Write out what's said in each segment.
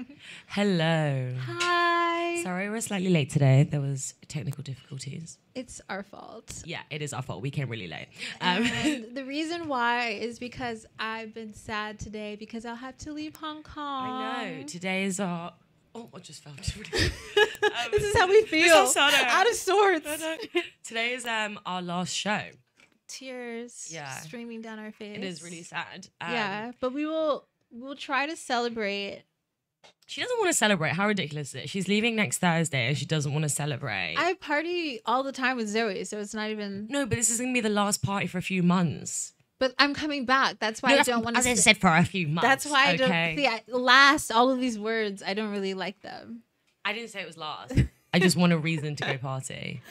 Hello. Hi. Sorry, we're slightly late today. There was technical difficulties. It's our fault. Yeah, it is our fault. We came really late. And the reason why is because I've been sad today because I'll have to leave Hong Kong. I know. Today is our... Oh, I just fell. This is how we feel. Out of sorts. Today is our last show. Tears streaming down our face. It is really sad. Yeah, but we'll try to celebrate. She doesn't want to celebrate. How ridiculous is it? She's leaving next Thursday and she doesn't want to celebrate. I party all the time with Zoe, so it's not even... No, but this is going to be the last party for a few months. But I'm coming back. That's why I don't want to... As I said, for a few months. That's why I don't... See, all of these words, I don't really like them. I didn't say it was last. I just want a reason to go party.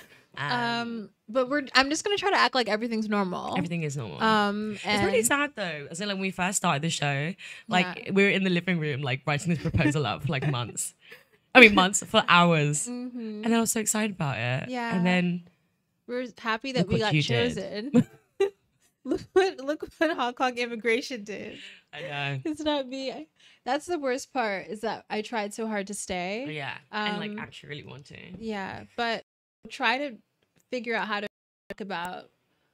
But I'm just gonna try to act like everything's normal. Everything is normal. It's really sad though. As in, like, when we first started the show, like we were in the living room, like writing this proposal up for like months. I mean, months for hours. And then I was so excited about it. Yeah. And then we're happy that we got chosen. Look what Hong Kong immigration did. I know. It's not me. That's the worst part, is that I tried so hard to stay. Yeah. And like actually really want to. Yeah, but try to figure out how to talk about,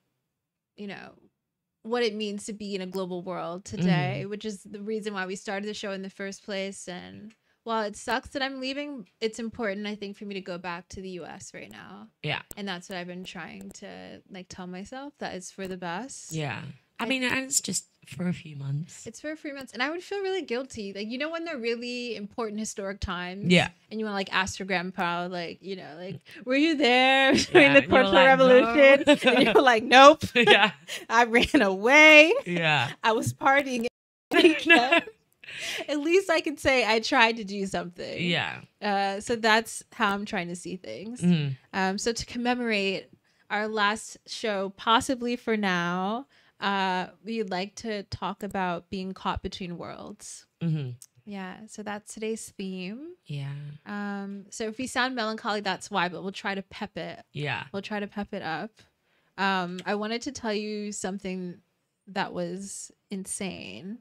you know, what it means to be in a global world today, which is the reason why we started the show in the first place. And while it sucks that I'm leaving, it's important, I think, for me to go back to the US right now. Yeah. And that's what I've been trying to like tell myself, that it's for the best. Yeah. I mean, and it's just for a few months. It's for a few months. And I would feel really guilty. Like, you know, when they're really important historic times. Yeah. And you want to like ask your grandpa, like, you know, like, were you there during the Cultural Revolution? No. And you're like, nope. Yeah. I ran away. Yeah. I was partying. No. At least I can say I tried to do something. Yeah. So that's how I'm trying to see things. So to commemorate our last show, possibly for now, we'd like to talk about being caught between worlds. Yeah, so that's today's theme. Yeah. So if we sound melancholy, that's why, but we'll try to pep it. Yeah. We'll try to pep it up. I wanted to tell you something that was insane,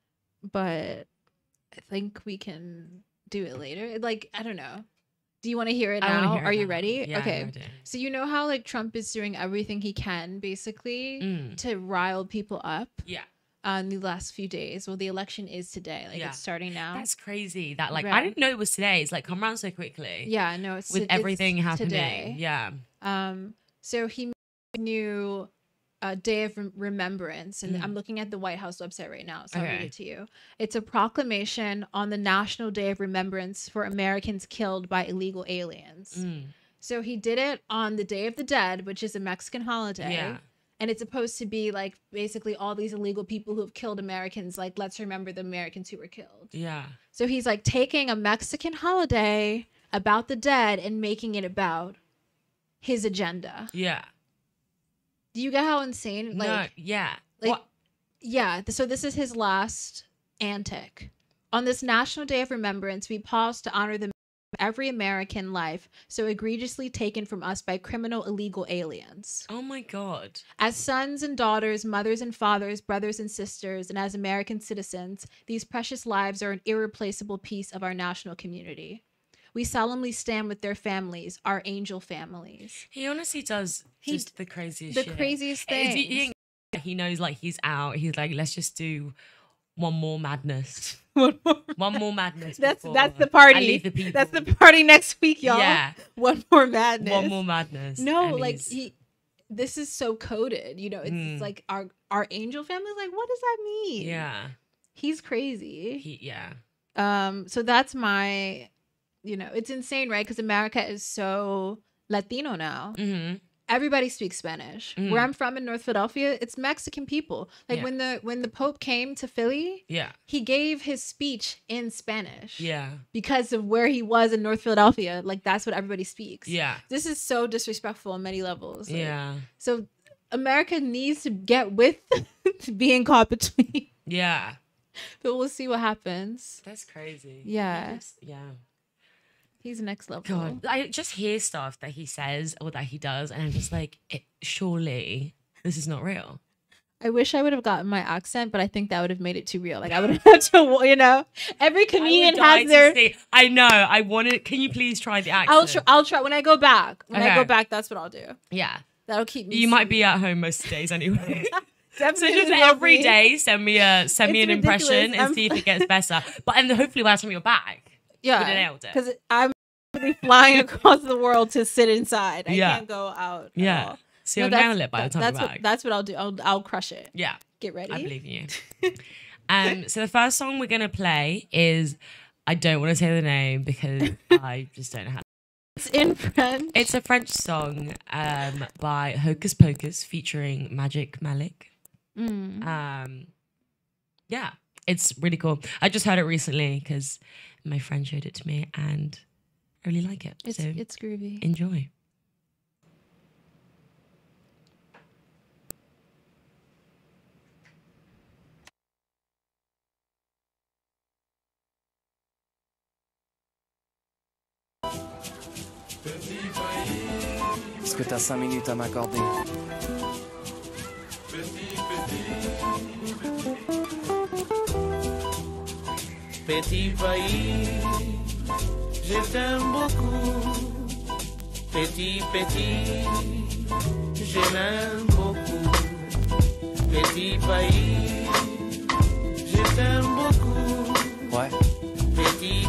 but I think we can do it later. Like, I don't know. Do you want to hear it now? Are you ready? Yeah, okay. So you know how like Trump is doing everything he can basically to rile people up? Yeah. The last few days. Well, the election is today. Like it's starting now. That's crazy. That like I didn't know it was today. It's like come around so quickly. Yeah, no, it's with everything happening. Today. Yeah. So he made a new Day of Remembrance, and I'm looking at the White House website right now, so I'll read it to you. It's a proclamation on the National Day of Remembrance for Americans killed by illegal aliens. So he did it on the Day of the Dead, which is a Mexican holiday. Yeah. And it's supposed to be like basically all these illegal people who have killed Americans, like let's remember the Americans who were killed. Yeah. So he's like taking a Mexican holiday about the dead and making it about his agenda. Yeah. Do you get how insane? Like, no, yeah. Like, what? Yeah. So this is his last antic. On this National Day of Remembrance, we pause to honor the every American life so egregiously taken from us by criminal illegal aliens. Oh my God. As sons and daughters, mothers and fathers, brothers and sisters, and as American citizens, these precious lives are an irreplaceable piece of our national community. We solemnly stand with their families, our angel families. He honestly does just the craziest shit. The craziest thing. He knows like he's out. He's like, let's just do one more madness. One more madness. That's the party. I leave the people. That's the party next week, y'all. Yeah. One more madness. One more madness. No, and like this is so coded. You know, it's like our angel family. Like, what does that mean? Yeah. He's crazy. Yeah. So that's my, you know, it's insane, right? Because America is so Latino now. Everybody speaks Spanish. Where I'm from in North Philadelphia, it's Mexican people. Like when the Pope came to Philly, he gave his speech in Spanish. Yeah. Because of where he was in North Philadelphia. Like that's what everybody speaks. Yeah. This is so disrespectful on many levels. Like, yeah. So America needs to get with being caught between. Yeah. But we'll see what happens. That's crazy. Yeah. Yeah. He's next level. God, I just hear stuff that he says or that he does, and I'm just like, surely this is not real. I wish I would have gotten my accent, but I think that would have made it too real. Like I would have to, you know, every comedian has their. I know. I wanted. Can you please try the accent? I'll try when I go back. When I go back, that's what I'll do. Yeah, that'll keep me. You might be at home most days anyway. So just Definitely every day, send me an ridiculous. impression and see if it gets better. But and hopefully by the time you're back, yeah, you nailed it. Because I'm flying across the world to sit inside. I can't go out. Yeah. At all. So you'll nail it by the time you're back. That's what I'll do. I'll crush it. Yeah. Get ready. I believe in you. So the first song we're gonna play is, I don't want to say the name because I just don't know how. It's in French. It's a French song by Hocus Pocus featuring Magic Malik. Yeah, it's really cool. I just heard it recently because my friend showed it to me and I really like it. It's groovy. Enjoy. Est-ce que t'as 5 minutes à m'accorder? Petit pays, je t'aime beaucoup. Petit, je l'aime beaucoup. Petit pays, je t'aime beaucoup. Ouais. Petit,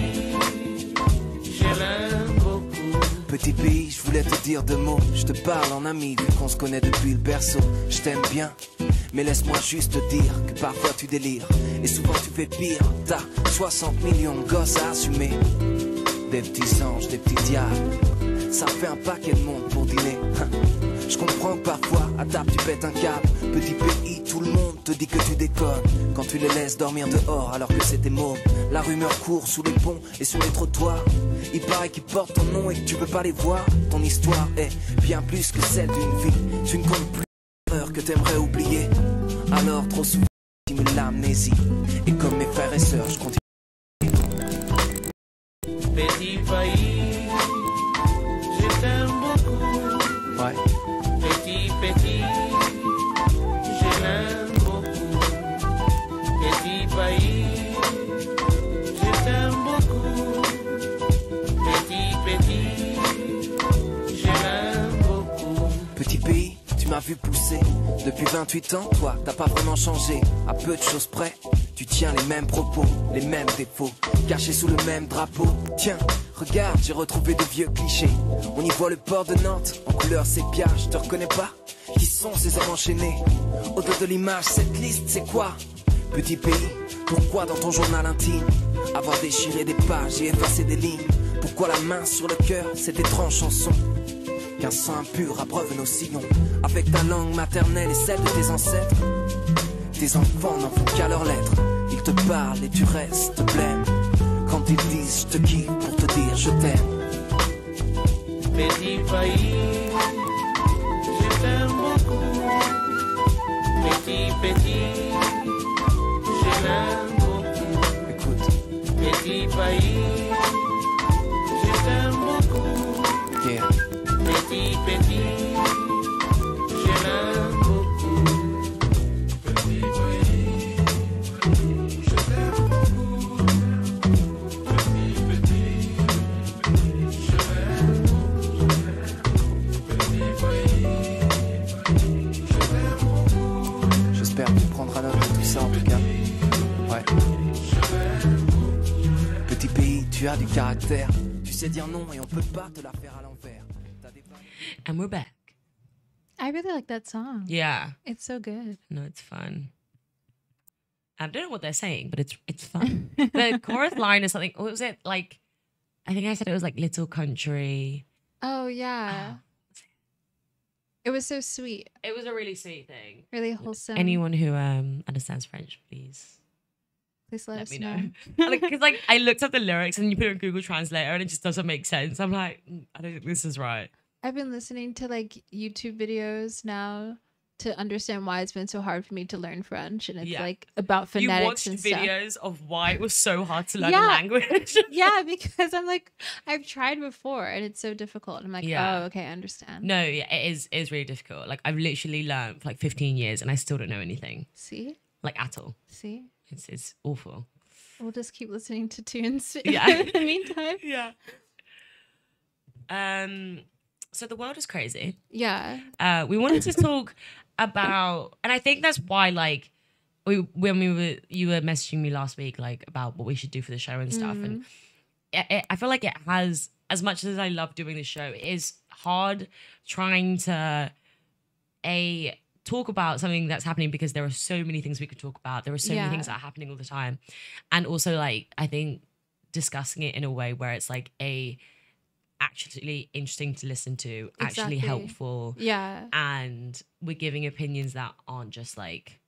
je l'aime beaucoup. Petit pays, je voulais te dire 2 mots. Je te parle en ami, vu qu'on se connaît depuis le berceau. Je t'aime bien, mais laisse-moi juste te dire que parfois tu délires. Et souvent tu fais pire. T'as 60 millions de gosses à assumer. Des petits anges, des petits diables. Ça fait un paquet de monde pour dîner. Je comprends que parfois, à table, tu pètes un câble. Petit pays, tout le monde te dit que tu déconnes. Quand tu les laisses dormir dehors alors que c'était môme. La rumeur court sous les ponts et sur les trottoirs. Il paraît qu'ils portent ton nom et que tu veux pas les voir. Ton histoire est bien plus que celle d'une vie. Tu ne comptes plus l'heure que t'aimerais oublier. Alors trop souvent, tu me l'amnésie. Et comme mes frères et sœurs, je continue. Petit pays, je t'aime beaucoup. Ouais. Petit, je l'aime beaucoup. Petit pays, je t'aime beaucoup. Petit, je l'aime beaucoup. Petit pays, tu m'as vu pousser. Depuis 28 ans, toi, t'as pas vraiment changé. À peu de choses près, tu tiens les mêmes propos, les mêmes défauts, cachés sous le même drapeau. Tiens, regarde, j'ai retrouvé de vieux clichés. On y voit le port de Nantes, en couleur sépia, je te reconnais pas. Qui sont ces hommes enchaînés? Au-delà de l'image, cette liste, c'est quoi? Petit pays, pourquoi dans ton journal intime avoir déchiré des pages et effacé des lignes? Pourquoi la main sur le cœur, cette étrange chanson? Qu'un sang impur abreuve nos sillons. Avec ta langue maternelle et celle de tes ancêtres, tes enfants n'en font qu'à leurs lettres. Ils te parlent et tu restes blême. Quand ils disent je te kiffe pour te dire je t'aime. Petit pays, je t'aime beaucoup. Petit, je l'aime beaucoup. Écoute, Petit pays, je t'aime beaucoup. yeah. Petit, je l'aime beaucoup. Petit pays, je t'aime beaucoup. Petit, je l'aime beaucoup. Petit pays, je t'aime beaucoup. J'espère que tu prendras note de tout ça en tout cas. Ouais. Petit pays, tu as du caractère. Tu sais dire non et on peut pas te la faire à l'envers. And we're back. I really like that song. Yeah. It's so good. No, it's fun. I don't know what they're saying, but it's fun. The chorus line is something. What was it like? I think I said it was like Little Country. Oh yeah. It was so sweet. It was a really sweet thing. Really wholesome. Anyone who understands French, please Please let us me know. know. Because like I looked up the lyrics and you put it on Google Translator and it just doesn't make sense. I'm like, I don't think this is right. I've been listening to like YouTube videos now to understand why it's been so hard for me to learn French, and it's Yeah. like about You phonetics watched and stuff. videos of why it was so hard to learn Yeah. a language. Yeah, because I'm like, I've tried before and it's so difficult. I'm like, Yeah. oh, okay, I understand. No, yeah, it is really difficult. Like I've literally learned for like 15 years and I still don't know anything. See? Like at all. See? It's awful. We'll just keep listening to tunes Yeah. in the meantime. Yeah. So the world is crazy. Yeah. We wanted to talk about, and I think that's why, like, you were messaging me last week, like, about what we should do for the show and stuff. And I feel like it has, as much as I love doing the show, it is hard trying to talk about something that's happening because there are so many things we could talk about. There are so many Yeah. things that are happening all the time, and also like I think discussing it in a way where it's like actually interesting to listen to, actually Exactly. helpful, Yeah. and we're giving opinions that aren't just like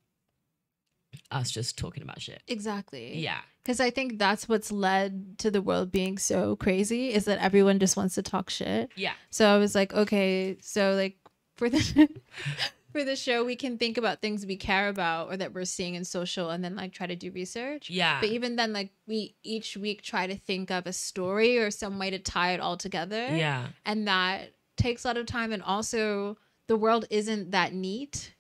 us just talking about shit. Exactly. Yeah. Because I think that's what's led to the world being so crazy, is that everyone just wants to talk shit. Yeah. So I was like, okay, so like for the for the show, we can think about things we care about or that we're seeing in social, and then like try to do research. Yeah. But even then, like we each week try to think of a story or some way to tie it all together. Yeah. And that takes a lot of time, and also the world isn't that neat.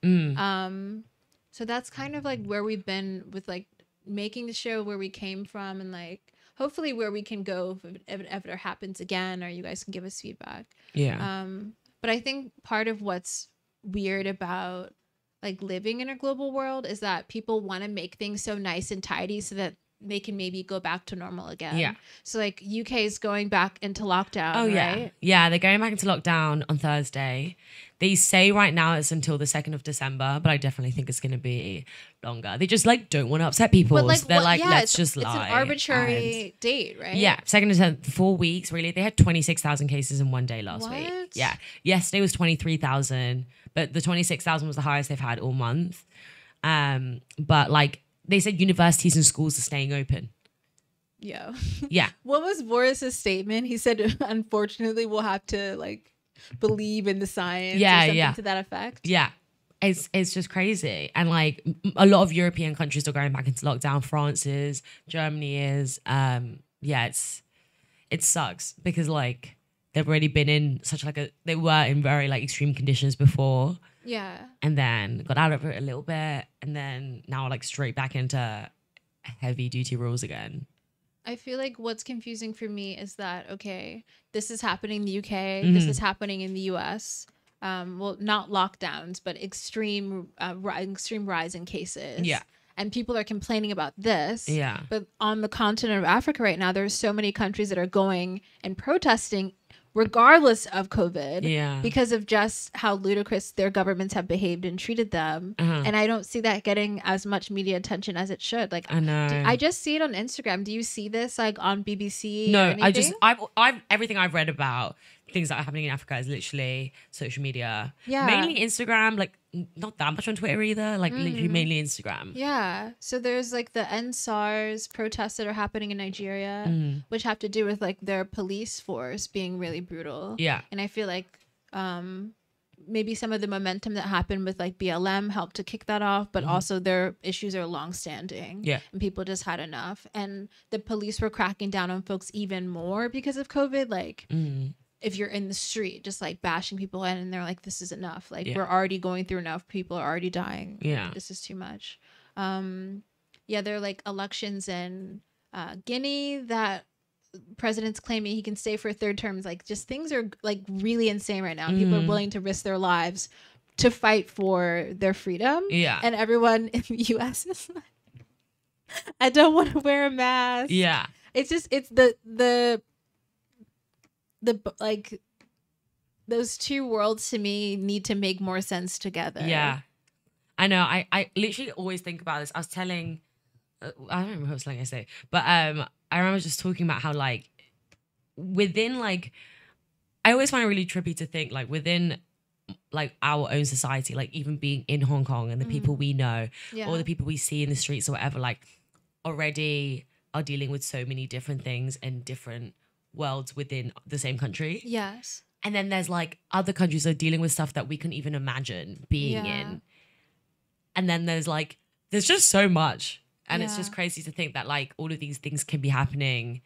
So that's kind of like where we've been with like making the show, where we came from, and like hopefully where we can go if it ever happens again, or you guys can give us feedback. Yeah. But I think part of what's weird about like living in a global world is that people want to make things so nice and tidy so that they can maybe go back to normal again. Yeah. So like UK is going back into lockdown. Oh yeah. Right? Yeah, they're going back into lockdown on Thursday. They say right now it's until the 2nd of December, but I definitely think it's going to be longer. They just like don't want to upset people. But like, So they're what- like, yeah, let's just lie. It's an arbitrary date, right? Yeah, 2nd to 10th, 4 weeks, really. They had 26,000 cases in one day last week. What? Yeah. Yesterday was 23,000, but the 26,000 was the highest they've had all month. But like they said universities and schools are staying open. Yeah. Yeah. What was Boris's statement? He said, unfortunately, we'll have to like believe in the science Yeah, or something yeah. to that effect. Yeah. It's just crazy. And like a lot of European countries are going back into lockdown. France is, Germany is. Yeah, it sucks because like they've already been in such like they were in very like extreme conditions before, Yeah. and then got out of it a little bit, and then now like straight back into heavy duty rules again. I feel like what's confusing for me is that, okay, this is happening in the UK, Mm-hmm. this is happening in the US. Well, not lockdowns, but extreme rise in cases. Yeah. And people are complaining about this. Yeah. But on the continent of Africa right now, there's so many countries that are going and protesting regardless of COVID. Yeah. Because of just how ludicrous their governments have behaved and treated them. Uh-huh. And I don't see that getting as much media attention as it should. Like, I know. I just see it on Instagram. Do you see this like on BBC? or No, anything? I've everything I've read about things that are happening in Africa is literally social media. Yeah. Mainly Instagram, like not that much on Twitter either, like literally Mm. mainly Instagram. Yeah. So there's like the End SARS protests that are happening in Nigeria, Mm. which have to do with like their police force being really brutal. Yeah. And I feel like maybe some of the momentum that happened with like BLM helped to kick that off, but also their issues are longstanding. Mm-hmm. Yeah. And people just had enough. And the police were cracking down on folks even more because of COVID. Like, Mm. if you're in the street just like bashing people in, and they're like, this is enough, like Yeah. we're already going through enough, people are already dying, Yeah. this is too much. Yeah, there are like elections in Guinea that president's claiming he can stay for a third term. It's like, just things are like really insane right now. People are willing to risk their lives to fight for their freedom. Yeah. And everyone in the US is like, I don't want to wear a mask. Yeah. It's just, it's the like those two worlds to me need to make more sense together. Yeah. I know. I literally always think about this. I was telling, I don't remember what I was telling yesterday, but I remember just talking about how like within like, I always find it really trippy to think like within like our own society, like even being in Hong Kong and the people we know Yeah. or the people we see in the streets or whatever, like already are dealing with so many different things and different worlds within the same country. Yes. And then there's like other countries that are dealing with stuff that we couldn't even imagine being Yeah. in. And then there's just so much. And it's Yeah. just crazy to think that like all of these things can be happening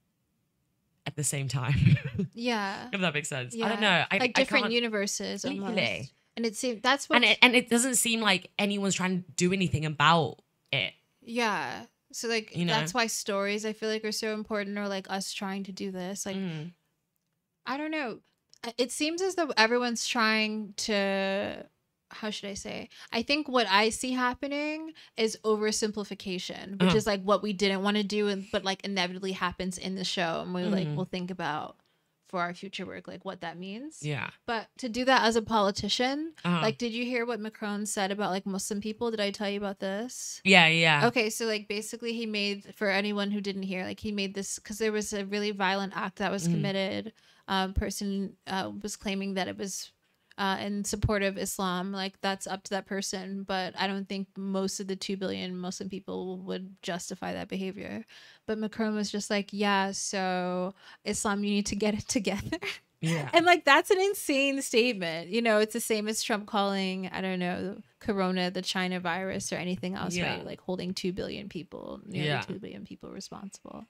at the same time. Yeah. If that makes sense. Yeah. I don't know. Like I different can't- universes Literally. almost. And it seems that's what and it doesn't seem like anyone's trying to do anything about it. yeah. So like You know? that's why stories I feel like are so important, or like us trying to do this. Like Mm. I don't know. It seems as though everyone's trying to, how should I say? I think what I see happening is oversimplification, which Uh-huh. is like what we didn't want to do, but like inevitably happens in the show, and we like Mhm. will think about for our future work like what that means. Yeah. But to do that as a politician, Uh-huh. like, did you hear what Macron said about like Muslim people? Did I tell you about this? Yeah. Okay, so like basically he made, for anyone who didn't hear, like he made this because there was a really violent act that was committed. Person was claiming that it was in support of Islam. Like that's up to that person, but I don't think most of the 2 billion Muslim people would justify that behavior. But Macron was just like, yeah, so Islam, you need to get it together. Yeah. And like that's an insane statement. You know, it's the same as Trump calling, I don't know, Corona the China virus or anything else, Yeah. right? Like holding 2 billion people, nearly Yeah. 2 billion people responsible.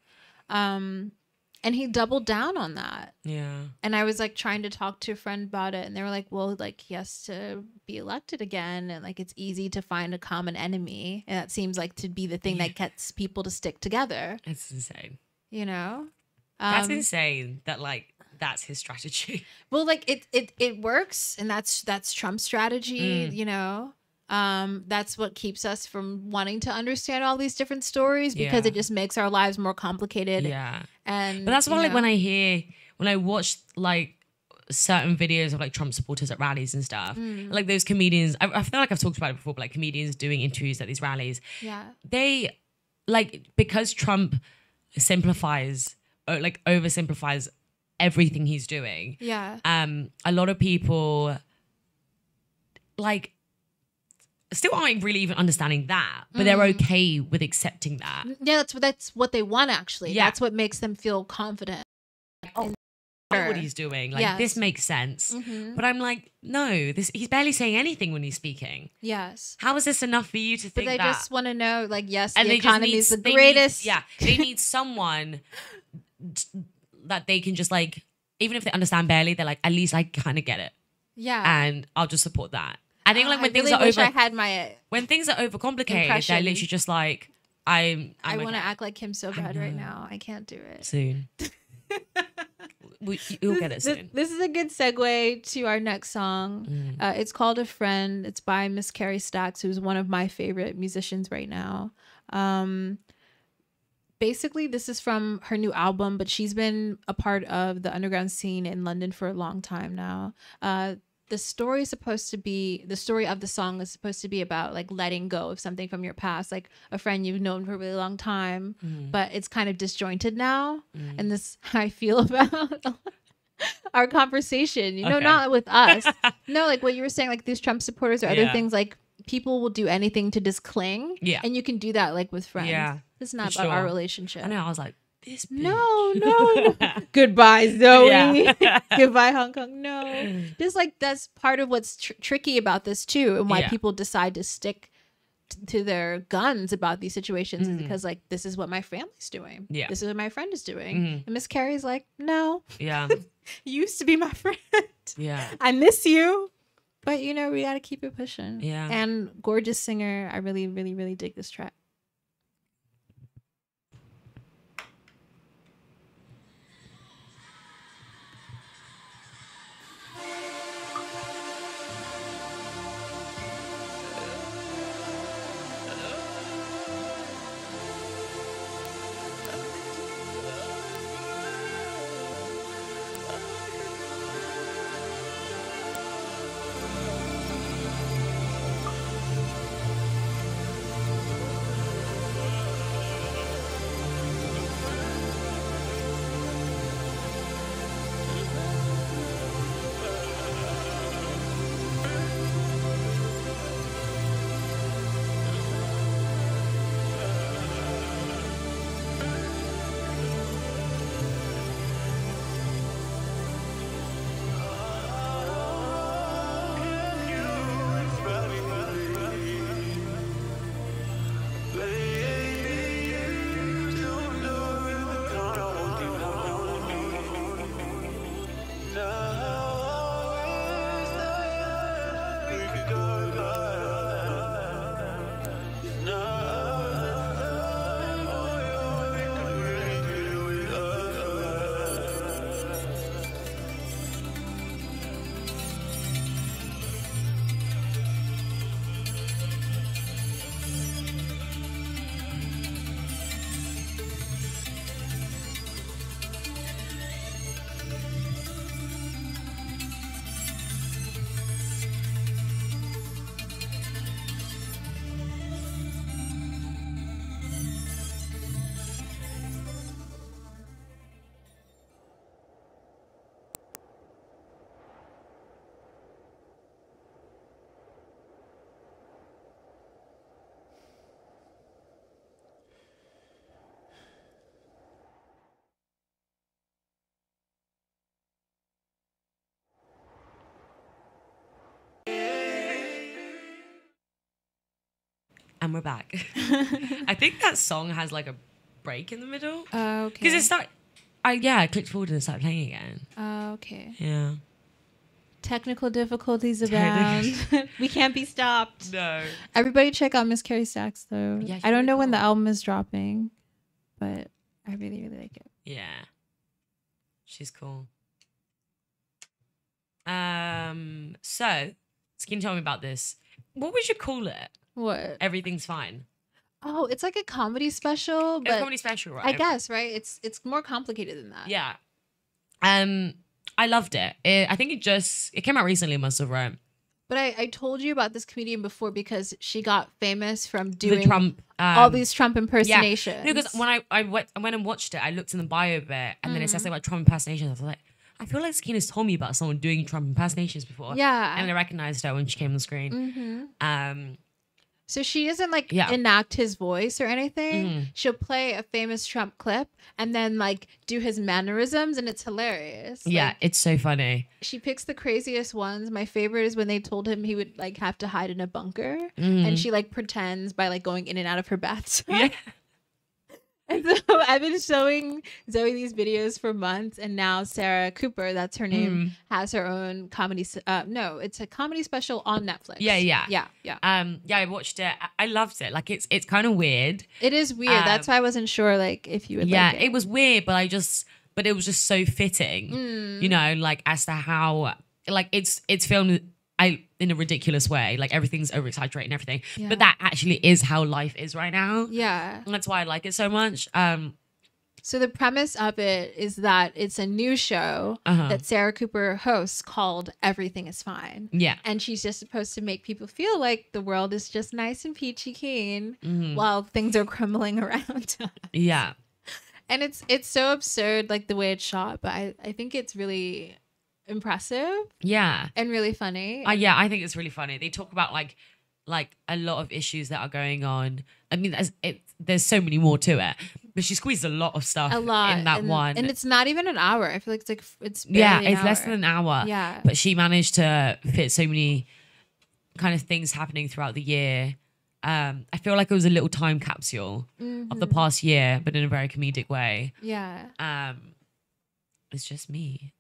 And he doubled down on that. Yeah. And I was like trying to talk to a friend about it, and they were like, well, like he has to be elected again, and like it's easy to find a common enemy, and that seems like to be the thing that gets people to stick together, It's insane. you know. That's insane that like that's his strategy. Well, like it works, and that's Trump's strategy, Mm. you know. That's what keeps us from wanting to understand all these different stories, because Yeah. it just makes our lives more complicated. Yeah. And But that's why you like know, when I watch like certain videos of like Trump supporters at rallies and stuff, like those comedians, I feel like I've talked about it before, but like comedians doing interviews at these rallies, yeah, they like, because Trump simplifies or like oversimplifies everything he's doing. yeah, A lot of people like still aren't really even understanding that, but they're okay with accepting that. yeah. That's what they want, actually. Yeah. That's what makes them feel confident. Oh, I know what he's doing. Like Yes. this makes sense. Mhm. But I'm like, no, he's barely saying anything when he's speaking. Yes. How is this enough for you to But think they that? just want to know, like, yes, And the they just economy is the they greatest. they need someone that they can just like, even if they understand barely, they're like, at least I kind of get it, Yeah. and I'll just support that. I think like when things really are wish over, I had my. when things are overcomplicated, they're Impression. literally just like, I I want to okay. act like him so bad right know. now. I can't do it. soon. You'll get it This, soon. this is a good segue to our next song. Mm. It's called "A Friend." It's by Miss Carrie Stacks, who's one of my favorite musicians right now. Basically, this is from her new album, but she's been a part of the underground scene in London for a long time now. The story of the song is supposed to be about like letting go of something from your past, like a friend you've known for a really long time, but it's kind of disjointed now. And this how I feel about our conversation, you know, Okay. not with us. No, like what you were saying, like these Trump supporters or other Yeah. things, like people will do anything to just cling. Yeah. And you can do that like with friends. Yeah, This is not for about our sure. relationship. I know. I was like, this. No, bitch. no. Goodbye, Zoe. Yeah. Goodbye, Hong Kong. No. Just like that's part of what's tricky about this too, and why Yeah. people decide to stick to their guns about these situations is because like this is what my family's doing. Yeah. This is what my friend is doing. Mhm. And Miss Carrie's like, no, Yeah. you used to be my friend. Yeah. I miss you. But you know, we gotta keep it pushing. Yeah. And gorgeous singer. I really, really, really dig this track. And we're back. I think that song has like a break in the middle. Oh, okay. Because I clicked forward and it started playing again. Oh, okay. Yeah. Technical difficulties abound. We can't be stopped. No. Everybody check out Miss Carrie Stacks though. Yeah, she's I don't know really when the cool. album is dropping, but I really, really like it. Yeah. She's cool. So, can you tell me about this? What would you call it? What? Everything's fine. Oh, it's like a comedy special, It's a but comedy special, right? I guess, right? It's more complicated than that. Yeah. I loved it. I think it came out recently, must have, right? But I told you about this comedian before because she got famous from The doing Trump. all these Trump impersonations. Yeah. Because when I went and watched it, I looked in the bio bit, and then it says something about Trump impersonations. I was like, I feel like Sakina's told me about someone doing Trump impersonations before. Yeah. And I recognized her when she came on the screen. So she doesn't like Yeah. enact his voice or anything. She'll play a famous Trump clip and then like do his mannerisms, and it's hilarious. Yeah, Like, it's so funny. she picks the craziest ones. My favorite is when they told him he would like have to hide in a bunker, and she like pretends by like going in and out of her bathtub. Yeah. And so I've been showing Zoe these videos for months, and now Sarah Cooper, that's her name, has her own comedy. No, it's a comedy special on Netflix. Yeah. yeah. Yeah, I watched it. I loved it. Like it's kind of weird. It is weird. That's why I wasn't sure, like, if you would. Yeah, like it was weird, but it was just so fitting. You know, like as to how like it's filmed in a ridiculous way. Like everything's over exaggerated and everything. Yeah. But that actually is how life is right now. Yeah. And that's why I like it so much. So the premise of it is that it's a new show that Sarah Cooper hosts called Everything is Fine. Yeah. And she's just supposed to make people feel like the world is just nice and peachy keen while things are crumbling around us. Yeah. And it's so absurd, like the way it's shot, but I think it's really impressive Yeah. and really funny. Yeah, I think it's really funny. They talk about like a lot of issues that are going on. I mean, there's so many more to it, but she squeezed a lot of stuff a lot in that one. and it's not even an hour. I feel like it's barely an it's less hour. than an hour. Yeah. But she managed to fit so many kind of things happening throughout the year. I feel like it was a little time capsule of the past year, but in a very comedic way. Yeah. It's just me.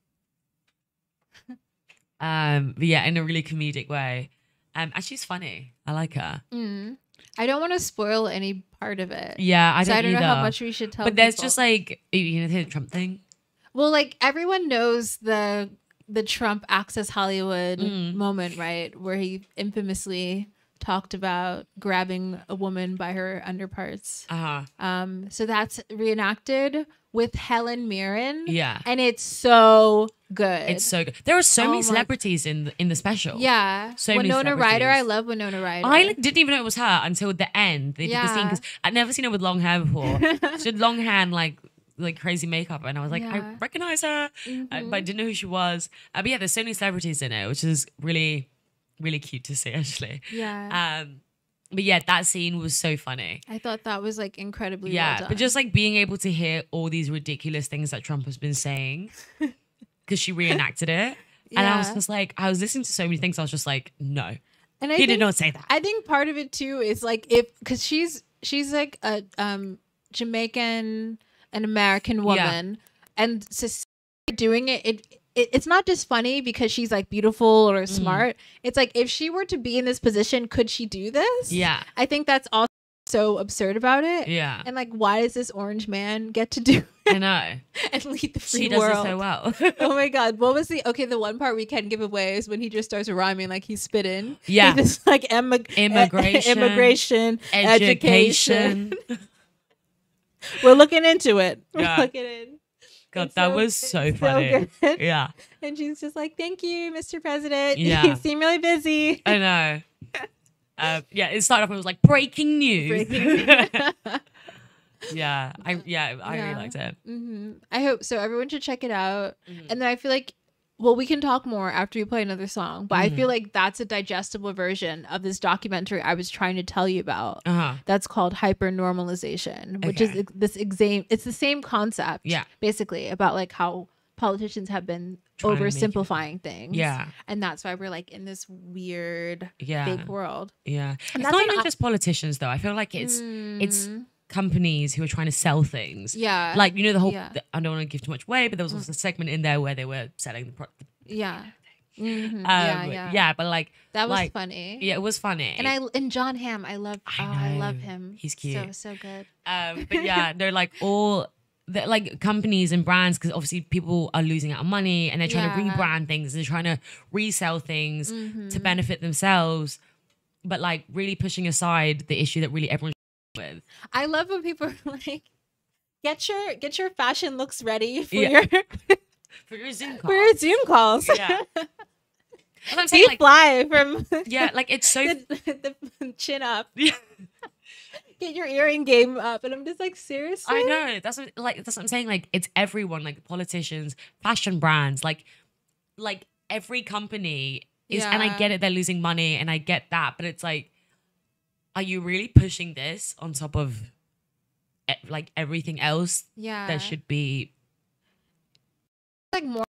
But yeah, in a really comedic way. And she's funny. I like her. I don't want to spoil any part of it. Yeah, I don't know how either. much we should tell But there's people. just like, you know, the Trump thing. Well, like everyone knows the Trump Access Hollywood moment, right? Where he infamously talked about grabbing a woman by her underparts. So that's reenacted with Helen Mirren. Yeah. And it's so good. It's so good. There are so many my- celebrities in the special. Yeah. So many Winona Ryder. I celebrities. love Winona Ryder. I didn't even know it was her until the end. They did the scene Yeah. because I'd never seen her with long hair before. She had long hair and like crazy makeup, and I was like, I Yeah. recognize her, but I didn't know who she was. But yeah, there's so many celebrities in it, which is really, really cute to see actually. Yeah. But yeah, that scene was so funny. I thought that was like incredibly Yeah, well done. but just like being able to hear all these ridiculous things that Trump has been saying because she reenacted it. And I was Yeah. just like, I was listening to so many things. I was just like, no, and I he did think- not say that. I think part of it too is like because she's like a Jamaican and American woman, and so doing it's not just funny because she's like beautiful or smart. It's like if she were to be in this position, could she do this? Yeah. I think that's also so absurd about it. Yeah. And like, why does this orange man get to do I know. and lead the free She does world? it so well. Oh my god, what was the one part we can give away is when he just starts rhyming like he's spitting. Yeah. He's just like immigration, education. We're looking into it. Yeah. We're looking in. God, It's that so- was so it's funny. good. Yeah, And she's just like, "Thank you, Mr. President. Yeah. You seem really busy." I know. Yeah, it started off and it was like breaking news. Breaking yeah, I really liked it. I hope so. Everyone should check it out. Mm-hmm. And then I feel like, well, we can talk more after we play another song. But I feel like that's a digestible version of this documentary I was trying to tell you about. That's called Hypernormalization, which Okay. is this exam. It's the same concept. Yeah. basically about like how politicians have been Trying to make it- oversimplifying things. Yeah. And that's why we're like in this weird Yeah. fake world. Yeah. And It's that's not what even I- just politicians though. I feel like it's companies who are trying to sell things. Yeah. Like, you know, the whole, Yeah. I don't want to give too much away, but there was also a segment in there where they were selling the product. Yeah. Mhm. Yeah, but like, That was like, funny. Yeah, it was funny. And John Hamm, I love know. him. He's cute. So good. But yeah, no, like all the like companies and brands, because obviously people are losing out on money and they're trying to Yeah. rebrand things, they're trying to resell things to benefit themselves, but like really pushing aside the issue that really everyone's with. I love when people are like, get your fashion looks ready for Yeah. your For your Zoom for your calls. Zoom calls. Yeah. That's what I'm saying, Be like, fly from yeah, like it's so the chin up. yeah. Get your earring game up, and I'm just like, seriously. I know. That's what I'm saying. Like it's everyone, like politicians, fashion brands, like every company is, and I Yeah. get it, they're losing money, and I get that, but it's like, are you really pushing this on top of like everything else Yeah, that should be? like more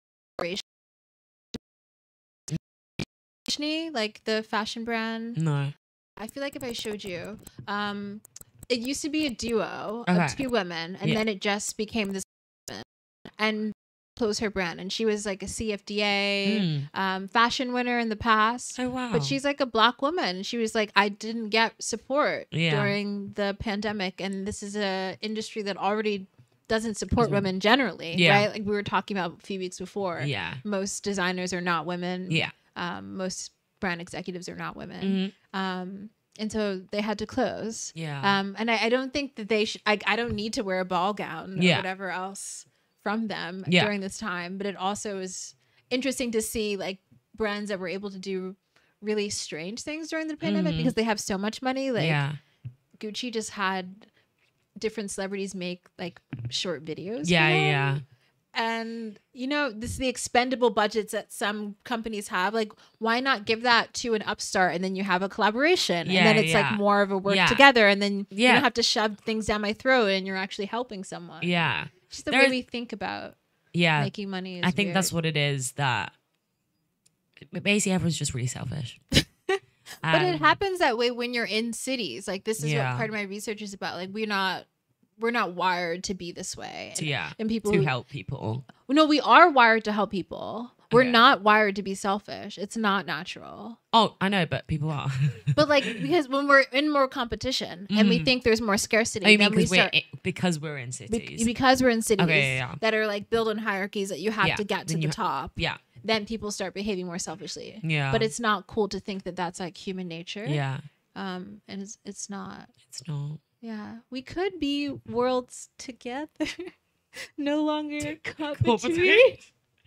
like the fashion brand. No. I feel like if I showed you, it used to be a duo Okay. of two women, and Yeah. then it just became this woman, and closed her brand, and she was like a CFDA fashion winner in the past. Oh wow. But she's like a black woman. She was like, I didn't get support Yeah. during the pandemic, and this is a industry that already doesn't support women generally, Yeah. right? Like we were talking about a few weeks before. Yeah. Most designers are not women. Yeah. Most brand executives are not women. And so they had to close. Yeah. And I don't think that they should. I don't need to wear a ball gown or Yeah. whatever else from them Yeah. during this time. But it also is interesting to see like brands that were able to do really strange things during the pandemic because they have so much money. Like yeah. Gucci just had different celebrities make like short videos. Yeah. for them. Yeah. And you know, this is the expendable budgets that some companies have. Like, why not give that to an upstart and then you have a collaboration? Yeah, and then it's yeah. like more of a work Yeah. together, and then you Yeah. don't have to shove things down my throat and you're actually helping someone. Yeah. Just the There way is- we think about Yeah. making money is I think that's weird. what it is. That basically everyone's just really selfish. But it happens that way when you're in cities. Like this is Yeah. what part of my research is about. Like we're not wired to be this way. to, yeah. And people to who help people. no, we are wired to help people. We're Okay. not wired to be selfish. It's not natural. Oh, I know, but people are. But like because when we're in more competition and we think there's more scarcity, I mean, then we because start because we're in cities. because we're in cities Okay, yeah. that are like built on hierarchies that you have Yeah, to get to then the you- top. yeah. Then people start behaving more selfishly. Yeah. But it's not cool to think that that's like human nature. Yeah. And it's not. It's not. Yeah. We could be worlds together. No longer competition. Competition.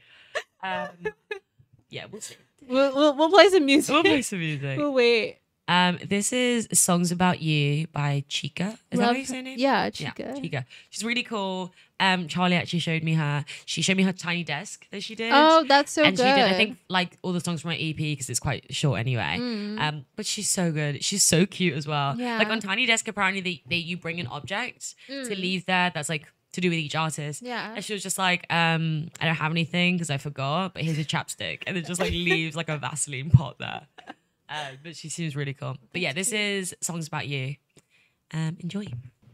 Yeah, we'll see. We'll play some music. We'll play some music. We'll wait. This is Songs About You by Chica. Is that how you say her name? Yeah, Chica. Yeah, Chica. She's really cool. Charlie actually showed me her. She showed me her tiny desk that she did. Oh, that's so and good. she did, I think, like all the songs from my EP because it's quite short anyway. But she's so good. She's so cute as well. Yeah. Like on Tiny Desk, apparently you bring an object to leave there that's like to do with each artist. Yeah. And she was just like, I don't have anything because I forgot, but here's a chapstick. And it just like leaves like a Vaseline pot there. But she seems really cool. But yeah, this is Songs About You. Enjoy.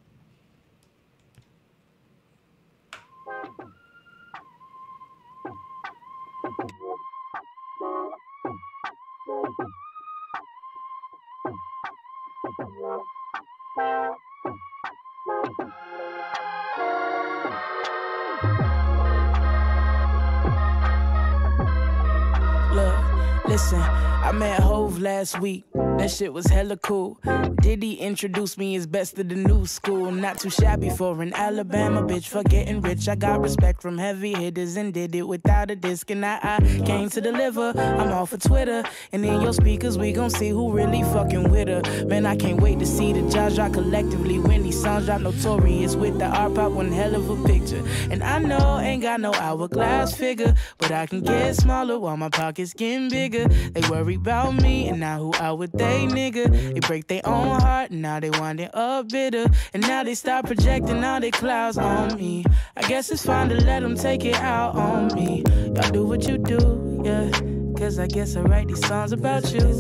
Look, listen, I met Hove last week. That shit was hella cool. Diddy introduced me as best of the new school. Not too shabby for an Alabama bitch. For getting rich, I got respect from heavy hitters and did it without a disc. And I came to deliver. I'm all for Twitter. And in your speakers, we gon' see who really fucking with her. Man, I can't wait to see the judge drop collectively. When these songs drop notorious with the art pop, one hell of a picture. And I know ain't got no hourglass figure, but I can get smaller while my pockets getting bigger. They worry about me and now who out with that? say nigga. They break their own heart, and now they winding up bitter. And now they start projecting all their clouds on me. I guess it's fine to let them take it out on me. Y'all do what you do, yeah. Cause I guess I write these songs about you.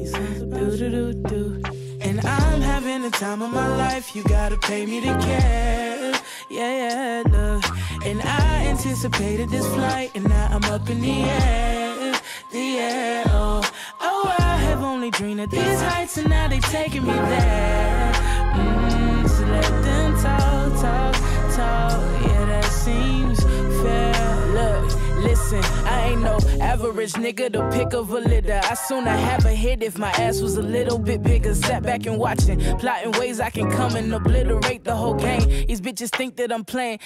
Do. And I'm having the time of my life. You gotta pay me to care. Yeah, look. And I anticipated this flight, and now I'm up in the air. Oh, I have only dreamed of these heights, and now they taking me there. So let them talk. Yeah, that seems fair. Look, listen, I ain't no average nigga to pick of a litter. I sooner have a hit if my ass was a little bit bigger. Sat back and watching, plotting ways I can come and obliterate the whole game. These bitches think that I'm playing.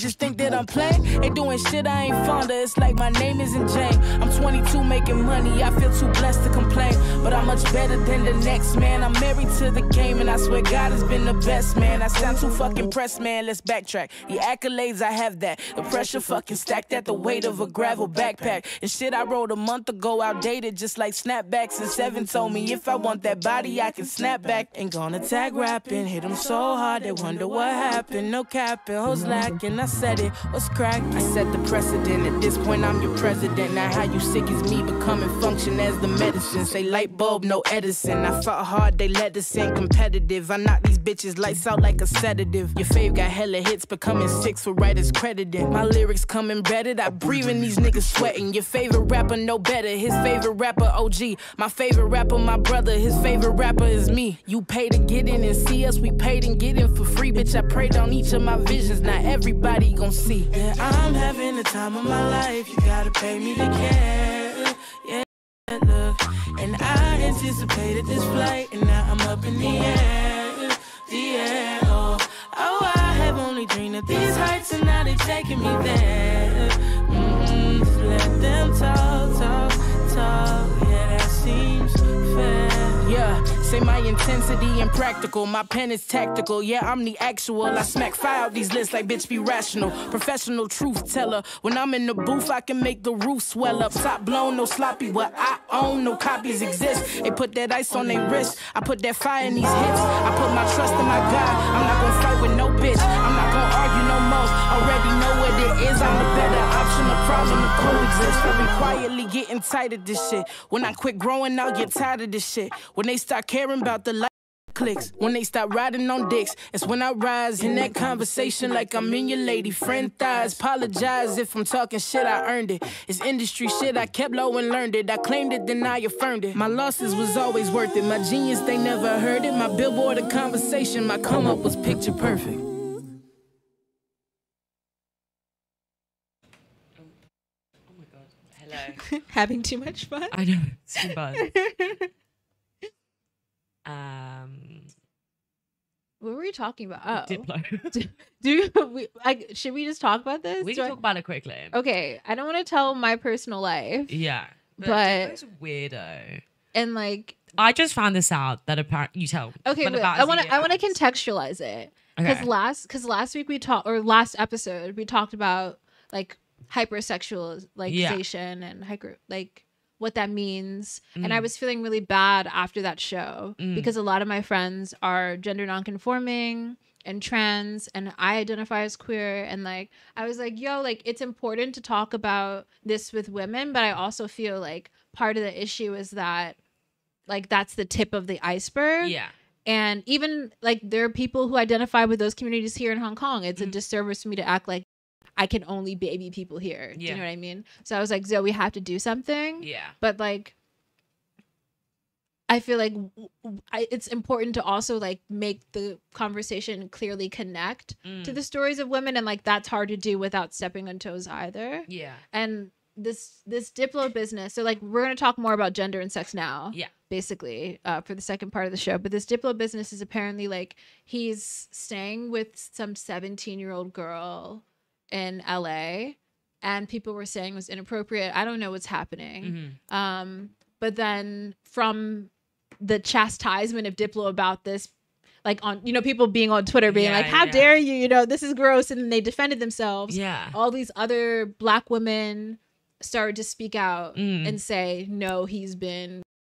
They doing shit I ain't fond of. It's like my name isn't Jane. I'm 22 making money. I feel too blessed to complain, but I'm much better than the next man. I'm married to the game, and I swear God has been the best, man. I sound too fucking pressed, man. Let's backtrack. The accolades, I have that. The pressure fucking stacked at the weight of a gravel backpack. And shit I wrote a month ago outdated, just like snapbacks. And 7 told me if I want that body, I can snap back. Ain't gonna tag rapping, hit them so hard they wonder what happened. No capping, hoes lacking. I said it, what's crack? I set the precedent. At this point, I'm your president. Now how you sick is me becoming function as the medicine. Say light bulb, no Edison. I fought hard, they let us in competitive. I knock these bitches lights out like a sedative. Your fave got hella hits, becoming 6 for writers credited. My lyrics come embedded, I breathe in these niggas sweating. Your favorite rapper no better, his favorite rapper OG. My favorite rapper my brother, his favorite rapper is me. You pay to get in and see us, we paid and get in for free. Bitch, I prayed on each of my visions, not everybody gon' see. Yeah, I'm having the time of my life, you gotta pay me to care. Yeah, look, and I anticipated this flight, and now I'm up in the air. Oh, I have only dreamed of these heights, and now they taking me there. Just let them talk. Yeah, that seems fair. Yeah, say my intensity impractical, my pen is tactical. Yeah, I'm the actual. I smack fire out these lists like bitch be rational. Professional truth teller. When I'm in the booth, I can make the roof swell up. Top blown, no sloppy. What I own, no copies exist. They put that ice on their wrist. I put that fire in these hits. I put my trust in my God. I'm not gonna fight with no bitch. I'm not gonna argue no more. Already know what it is. I'm the better option. The problem to coexist. I've been quietly getting tired of this shit. When I quit growing, I'll get tired of this shit. When they start caring about the life clicks, when they stop riding on dicks, it's when I rise in that conversation like I'm in your lady friend thighs. Apologize if I'm talking shit, I earned it. It's industry shit, I kept low and learned it. I claimed it, then I affirmed it. My losses was always worth it. My genius, they never heard it. My billboard of conversation, my come up was picture perfect. Hello. Having too much fun. I know, it's too bad. What were we talking about? Oh, Diplo. Should we just talk about this? We can talk about it quickly. Okay, I don't want to tell my personal life. Yeah, but Diplo's a weirdo. And like, I just found this out that apparently you tell. Okay, wait, I want to contextualize it because Okay. last week last episode we talked about like hypersexualization and what that means. And I was feeling really bad after that show because a lot of my friends are gender nonconforming and trans, and I identify as queer. And like, I was like, yo, like, it's important to talk about this with women, but I also feel like part of the issue is that like that's the tip of the iceberg. Yeah. And even like there are people who identify with those communities here in Hong Kong. It's a disservice for me to act like I can only baby people here. Do you know what I mean? So I was like, Zoe, we have to do something. Yeah. But like, I feel like it's important to also like make the conversation clearly connect to the stories of women. And like, that's hard to do without stepping on toes either. Yeah. And this Diplo business. So like, we're going to talk more about gender and sex now. Yeah. Basically, for the second part of the show. But this Diplo business is apparently like, he's staying with some 17-year-old girl in LA, and people were saying it was inappropriate. I don't know what's happening. But then from the chastisement of Diplo about this, like on, people being on Twitter being like, how dare you, this is gross. And then they defended themselves. Yeah. All these other Black women started to speak out and say, no, he's been